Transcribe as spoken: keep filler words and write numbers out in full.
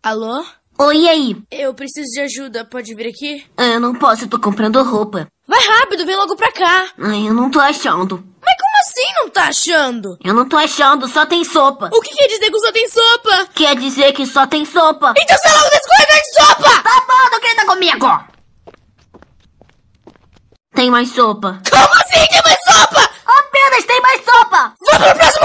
Alô? Oi, e aí? Eu preciso de ajuda, pode vir aqui? Eu não posso, eu tô comprando roupa. Vai rápido, vem logo pra cá. Ai, eu não tô achando. Mas como assim não tá achando? Eu não tô achando, só tem sopa. O que quer dizer que só tem sopa? Quer dizer que só tem sopa. Então sai logo desse corredor de sopa! Tá bom, não grita comigo! Tem mais sopa. Como assim tem mais sopa? Apenas tem mais sopa! Vamos pro próximo